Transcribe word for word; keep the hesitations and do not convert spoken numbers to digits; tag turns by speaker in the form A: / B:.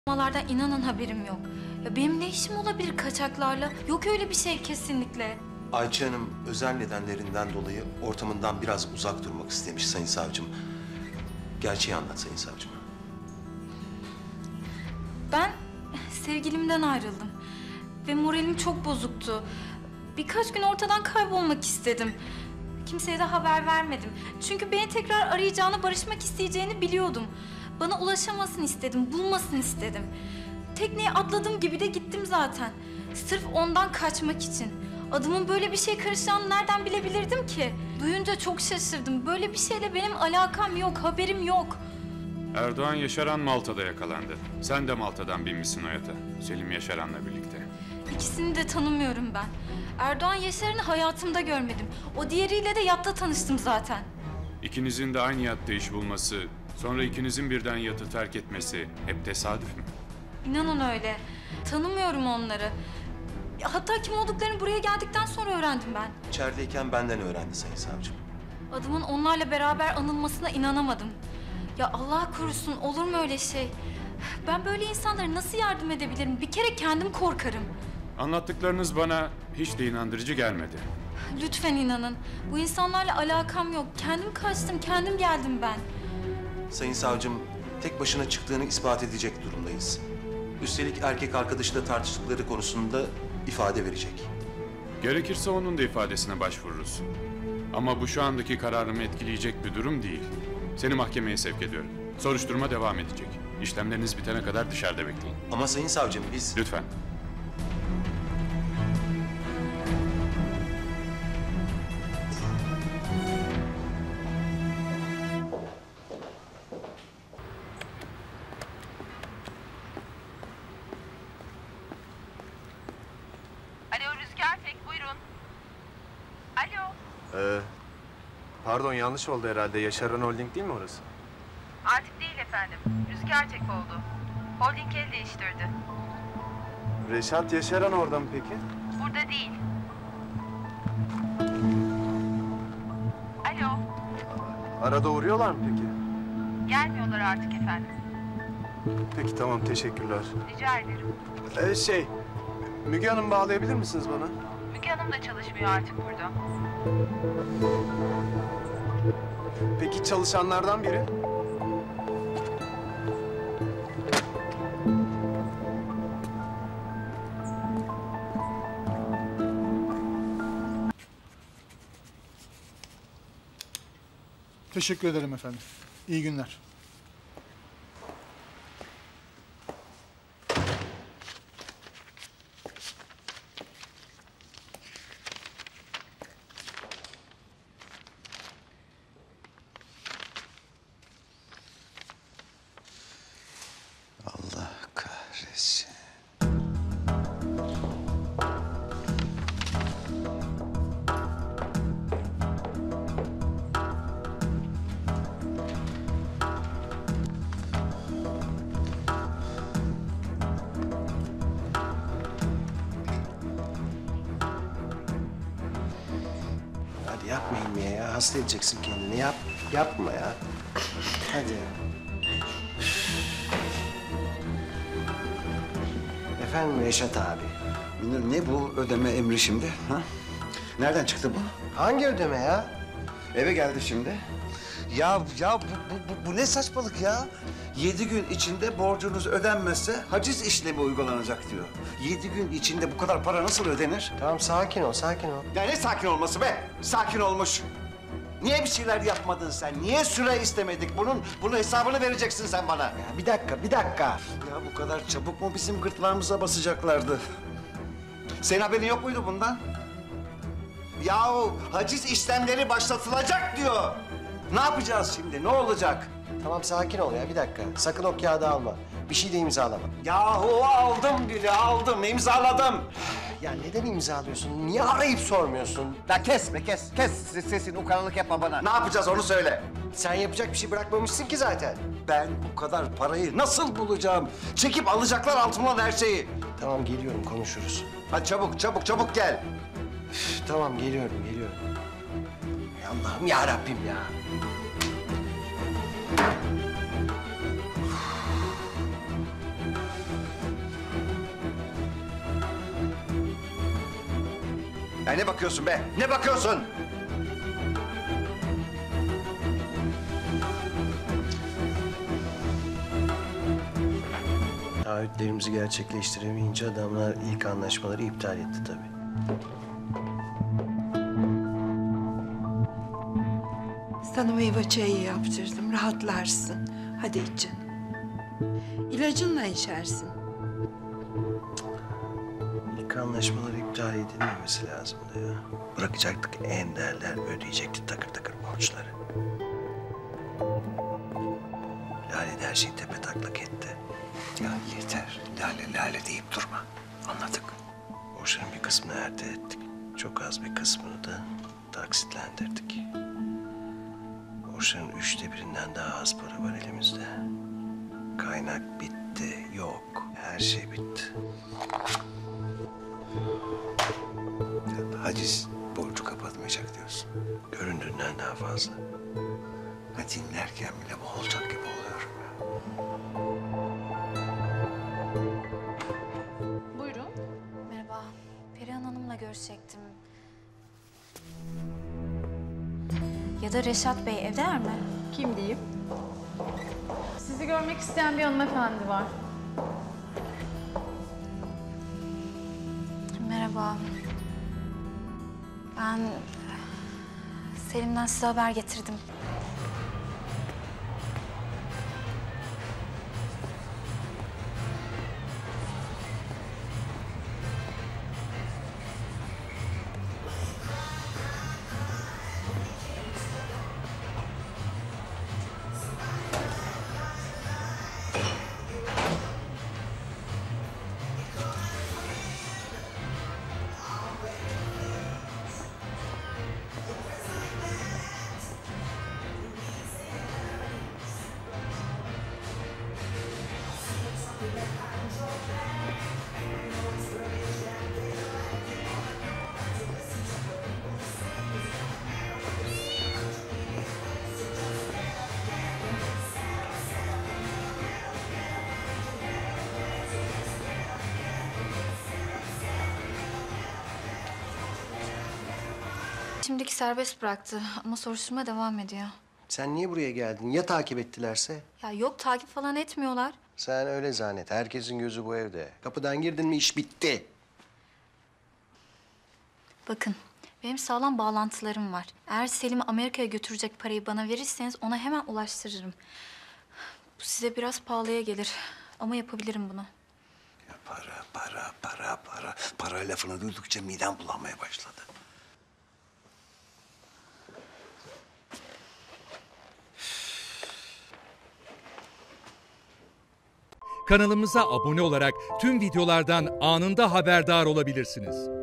A: Malardan inanın haberim yok. Ya benim ne işim olabilir kaçaklarla? Yok öyle bir şey kesinlikle.
B: Ayça Hanım özel nedenlerinden dolayı ortamından biraz uzak durmak istemiş Sayın Savcım. Gerçeği anlat Sayın Savcım.
A: Ben sevgilimden ayrıldım. Ve moralim çok bozuktu. Birkaç gün ortadan kaybolmak istedim. Kimseye de haber vermedim. Çünkü beni tekrar arayacağını, barışmak isteyeceğini biliyordum. Bana ulaşamasını istedim, bulmasını istedim. Tekneye atladığım gibi de gittim zaten. Sırf ondan kaçmak için. Adımın böyle bir şey karışacağını nereden bilebilirdim ki? Duyunca çok şaşırdım. Böyle bir şeyle benim alakam yok, haberim yok.
C: Erdoğan Yaşaran Malta'da yakalandı. Sen de Malta'dan binmişsin o yata. Selim Yaşaran'la birlikte.
A: İkisini de tanımıyorum ben. Erdoğan Yaşar'ını hayatımda görmedim. O diğeriyle de yatta tanıştım zaten.
C: İkinizin de aynı yatta iş bulması, sonra ikinizin birden yatı terk etmesi hep tesadüf mü?
A: İnanın öyle. Tanımıyorum onları. Hatta kim olduklarını buraya geldikten sonra öğrendim ben.
B: İçerideyken benden öğrendi Sayın Savcım.
A: Adımın onlarla beraber anılmasına inanamadım. Ya Allah korusun, olur mu öyle şey? Ben böyle insanlara nasıl yardım edebilirim? Bir kere kendim korkarım.
C: Anlattıklarınız bana hiç de inandırıcı gelmedi.
A: Lütfen inanın. Bu insanlarla alakam yok. Kendim kaçtım, kendim geldim ben.
B: Sayın Savcım, tek başına çıktığını ispat edecek durumdayız. Üstelik erkek arkadaşıyla tartıştıkları konusunda ifade verecek.
C: Gerekirse onun da ifadesine başvururuz. Ama bu şu andaki kararımı etkileyecek bir durum değil. Seni mahkemeye sevk ediyorum. Soruşturma devam edecek. İşlemleriniz bitene kadar dışarıda bekleyin.
B: Ama Sayın Savcım biz...
C: Lütfen.
D: Alo Rüzgar Tek, buyurun. Alo.
E: Ee, pardon yanlış oldu herhalde. Yaşaran Holding değil mi orası?
D: Artık değil efendim. Rüzgar Tek oldu. Holding el değiştirdi.
E: Reşat Yaşaran orada mı peki?
D: Burada değil. Alo.
E: Arada uğruyorlar mı peki?
D: Gelmiyorlar artık efendim.
E: Peki tamam teşekkürler.
D: Rica ederim.
E: Ee, şey, Müge Hanım bağlayabilir misiniz bana?
D: Müge Hanım da çalışmıyor artık burada.
E: Peki çalışanlardan biri?
F: Teşekkür ederim efendim. İyi günler.
B: Allah kahretsin.
G: Hadi yapmayın Mia ya. Hasta edeceksin kendini. Yap, yapma ya. Hadi. Efendim Reşat abi.
H: Münir ne bu ödeme emri şimdi? Ha? Nereden çıktı bu?
G: Hangi ödeme ya?
H: Eve geldi şimdi. Ya ya bu, bu, bu, bu ne saçmalık ya? Yedi gün içinde borcunuz ödenmezse haciz işlemi uygulanacak diyor. Yedi gün içinde bu kadar para nasıl ödenir?
G: Tamam sakin ol, sakin ol.
H: Ya ne sakin olması be? Sakin olmuş. Niye bir şeyler yapmadın sen? Niye süre istemedik? Bunun bunun hesabını vereceksin sen bana.
G: Ya bir dakika, bir dakika.
H: Ya bu kadar çabuk mu bizim gırtlağımıza basacaklardı? Senin haberin yok muydu bundan? Yahu haciz işlemleri başlatılacak diyor. Ne yapacağız şimdi? Ne olacak?
G: Tamam sakin ol ya, bir dakika. Sakın o kağıdı alma. Bir şey de imzalama.
H: Yahu aldım bile aldım, imzaladım.
G: Ya neden imzalıyorsun? Niye arayıp sormuyorsun?
H: La kes be kes, kes sesini ukanlık yapma bana. Ne yapacağız onu söyle.
G: Sen yapacak bir şey bırakmamışsın ki zaten.
H: Ben bu kadar parayı nasıl bulacağım? Çekip alacaklar altımdan her şeyi.
G: Tamam geliyorum, konuşuruz.
H: Hadi çabuk, çabuk, çabuk gel.
G: Üf, tamam geliyorum, geliyorum. Ya Allah'ım ya Rabbim ya.
H: Ya ne bakıyorsun be? Ne bakıyorsun?
G: Taahhütlerimizi gerçekleştiremeyince adamlar ilk anlaşmaları iptal etti tabii.
I: Sana meyve çayı yaptırdım, rahatlarsın. Hadi iç canım. İlacınla içersin.
G: İlk anlaşmaları iptal edilmemesi lazımdı ya. Bırakacaktık Enderler ödeyecekti takır takır borçları. Lale de her şeyi tepe taklak etti.
H: Ya yeter. Lale lale deyip durma. Anladık.
G: Borçların bir kısmını erde ettik. Çok az bir kısmını da taksitlendirdik. Borçların üçte birinden daha az para var elimizde. Kaynak bitti, yok. Her şey bitti.
H: Haciz borcu kapatmayacak diyorsun.
G: Göründüğünden daha fazla.
H: Ha, dinlerken bile boğulacak gibi oluyorum ya.
A: Buyurun. Merhaba. Perihan Hanım'la görüşecektim. Ya da Reşat Bey evdeler mi?
J: Kim diyeyim? Sizi görmek isteyen bir hanımefendi var.
A: Merhaba. Ben Selim'den size haber getirdim. Şimdiki serbest bıraktı ama soruşturma devam ediyor.
G: Sen niye buraya geldin? Ya takip ettilerse?
A: Ya yok, takip falan etmiyorlar.
G: Sen öyle zannet. Herkesin gözü bu evde. Kapıdan girdin mi iş bitti.
A: Bakın, benim sağlam bağlantılarım var. Eğer Selim'i Amerika'ya götürecek parayı bana verirseniz ona hemen ulaştırırım. Bu size biraz pahalıya gelir ama yapabilirim bunu.
H: Ya para, para, para, para. Para lafını duydukça midem bulanmaya başladı.
K: Kanalımıza abone olarak tüm videolardan anında haberdar olabilirsiniz.